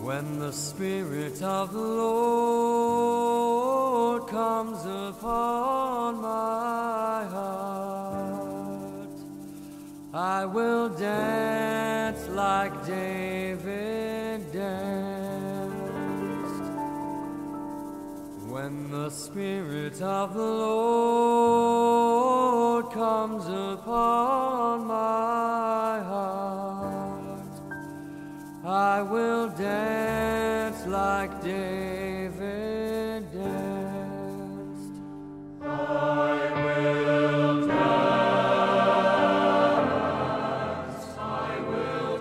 When the Spirit of the Lord comes upon my heart, I will dance like David danced. When the Spirit of the Lord comes upon my heart, I will dance like David danced. I will dance, I will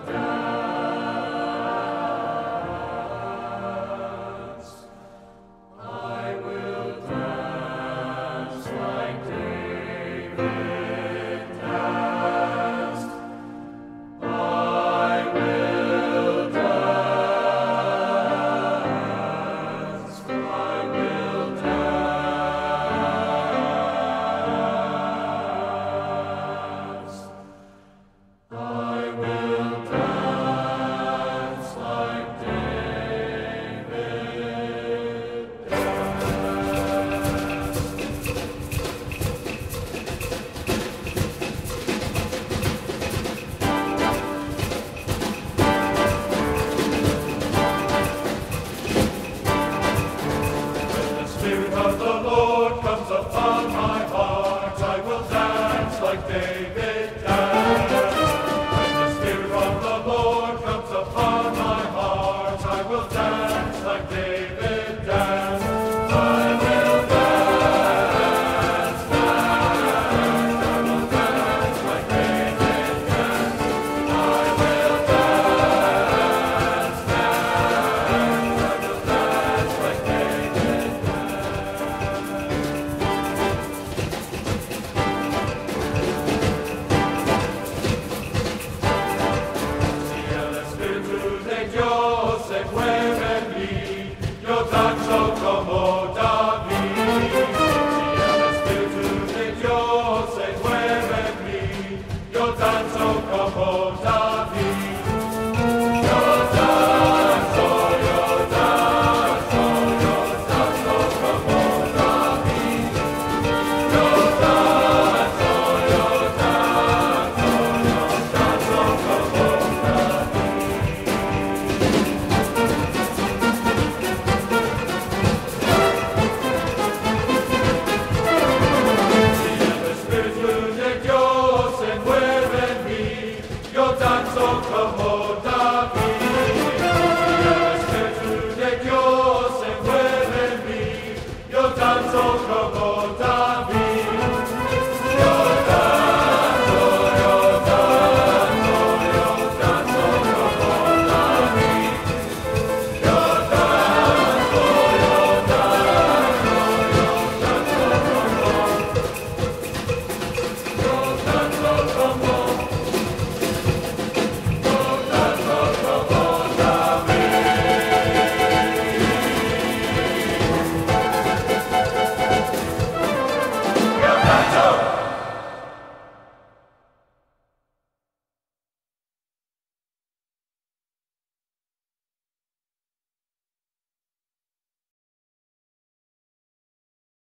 dance, I will dance like David danced. I will dance, I will dance, I will dance like David The Spirit of the Lord comes upon my heart, I will dance like David danced. When the Spirit of the Lord comes upon my heart, I will dance like David danced. I will dance, dance, I will dance like David danced. I will dance, dance, I will dance like David Si el Espíritu de Dios se mueve en mí, yo danzo como David. Si el Espíritu de Dios se mueve en mí, yo danzo como